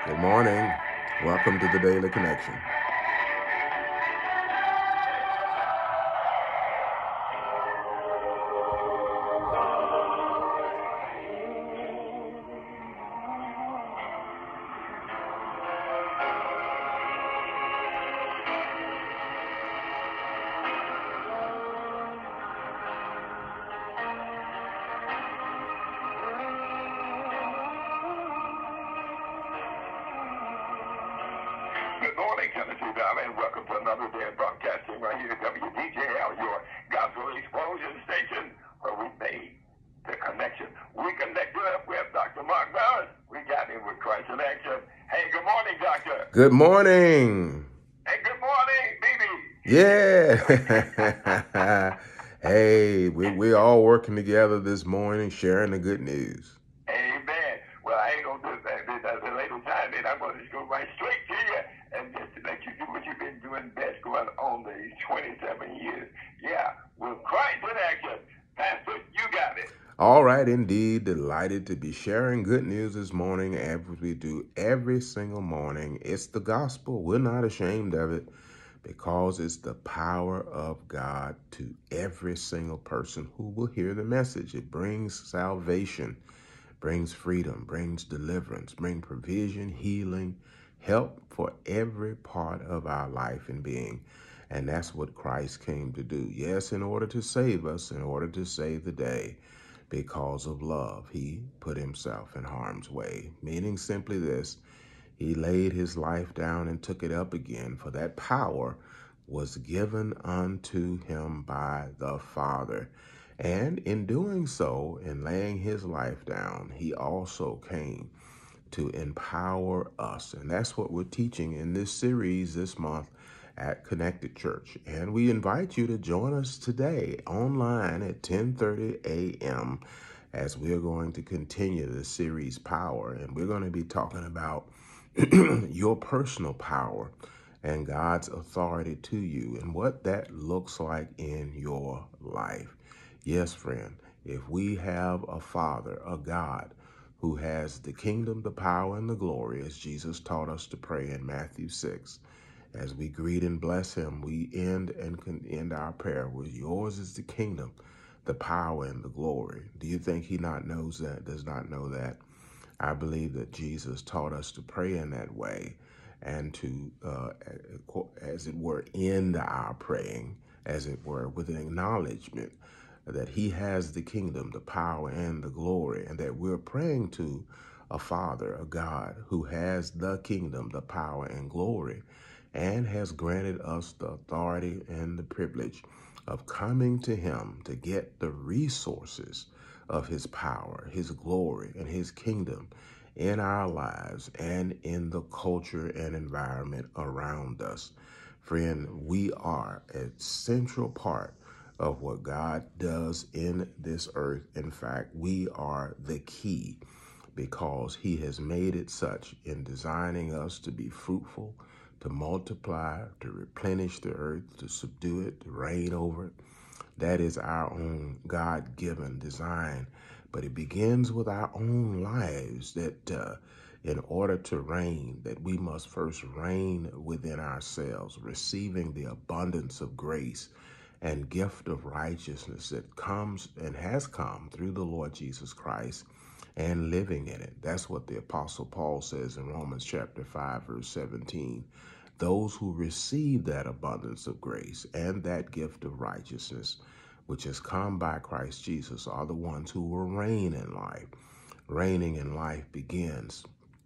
Good morning. Welcome to the Daily Connection. Good morning, Tennessee Valley, and welcome to another day of broadcasting right here at WDJL, your gospel explosion station, where we made the connection. We connected up with Dr. Mark Barron. We got him with Christ in Action. Hey, good morning, Doctor. Good morning. Hey, good morning, Yeah. Hey, we all working together this morning, sharing the good news. Amen. Well, I ain't going to do that. That's a later time, and I'm going to just go right straight to you and just to let you do what you've been doing best going on these 27 years. Yeah, with Christ in Action. Pastor, you got it. All right, indeed. Delighted to be sharing good news this morning as we do every single morning. It's the gospel. We're not ashamed of it because it's the power of God to every single person who will hear the message. It brings salvation, brings freedom, brings deliverance, brings provision, healing, help for every part of our life and being. And that's what Christ came to do. Yes, in order to save us, in order to save the day. Because of love, he put himself in harm's way, meaning simply this: he laid his life down and took it up again, for that power was given unto him by the Father. And in doing so, in laying his life down, he also came to empower us. And that's what we're teaching in this series this month at Connected Church. And we invite you to join us today online at 10:30 a.m. as we're going to continue the series Power. And we're going to be talking about your personal power and God's authority to you and what that looks like in your life. Yes, friend, if we have a Father, a God, who has the kingdom, the power, and the glory, as Jesus taught us to pray in Matthew 6. As we greet and bless him, we end our prayer with yours is the kingdom, the power, and the glory. Do you think he not knows that, does not know that? I believe that Jesus taught us to pray in that way and to, as it were, end our praying, as it were, with an acknowledgement that he has the kingdom, the power, and the glory, and that we're praying to a Father, a God, who has the kingdom, the power, and glory, and has granted us the authority and the privilege of coming to him to get the resources of his power, his glory, and his kingdom in our lives and in the culture and environment around us. Friend, we are a central part of what God does in this earth. In fact, we are the key because he has made it such in designing us to be fruitful, to multiply, to replenish the earth, to subdue it, to reign over it. That is our own God-given design. But it begins with our own lives that in order to reign, that we must first reign within ourselves, receiving the abundance of grace and gift of righteousness that comes and has come through the Lord Jesus Christ and living in it. That's what the Apostle Paul says in Romans chapter 5, verse 17. Those who receive that abundance of grace and that gift of righteousness, which has come by Christ Jesus, are the ones who will reign in life. Reigning in life begins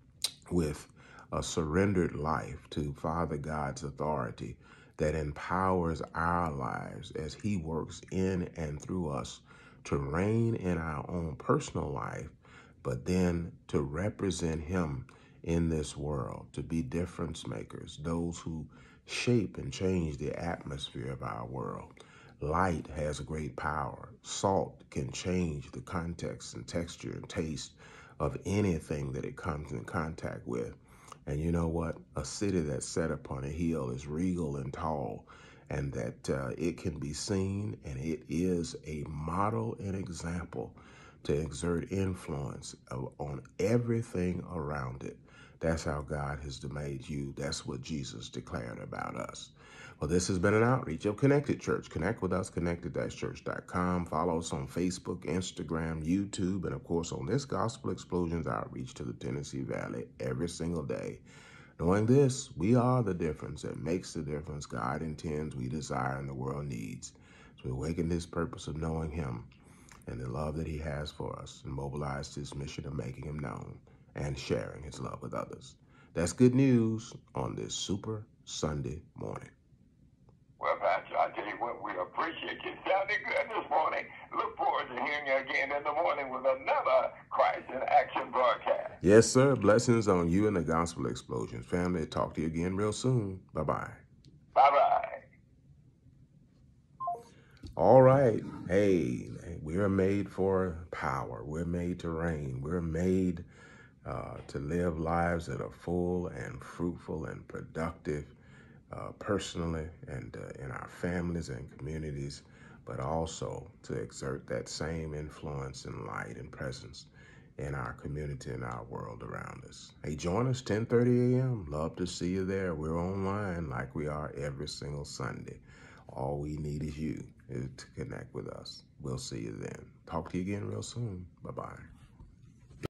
with a surrendered life to Father God's authority that empowers our lives as he works in and through us to reign in our own personal life, but then to represent him in this world, to be difference makers, those who shape and change the atmosphere of our world. Light has great power. Salt can change the context and texture and taste of anything that it comes in contact with. And you know what? A city that's set upon a hill is regal and tall, and that it can be seen, and it is a model and example to exert influence on everything around it, That's how God has made you. That's what Jesus declared about us. Well, this has been an outreach of Connected Church. Connect with us, connected-church.com. Follow us on Facebook, Instagram, YouTube, and of course on this Gospel Explosions outreach to the Tennessee Valley every single day. Knowing this, we are the difference that makes the difference God intends, we desire, and the world needs. So we awaken this purpose of knowing Him and the love that He has for us and mobilize this mission of making Him known and sharing His love with others. That's good news on this Super Sunday morning. Well, Pastor, I tell you what, we appreciate you sounding good this morning. Look forward to hearing you again in the morning with another Christ in Action broadcast. Yes, sir. Blessings on you and the Gospel Explosions family. Talk to you again real soon. Bye-bye. Bye-bye. All right. Hey, we are made for power. We're made to reign. We're made to live lives that are full and fruitful and productive personally and in our families and communities, but also to exert that same influence and light and presence in our community and our world around us. Hey, join us 10:30 a.m. Love to see you there. We're online like we are every single Sunday. All we need is you to connect with us. We'll see you then. Talk to you again real soon. Bye-bye.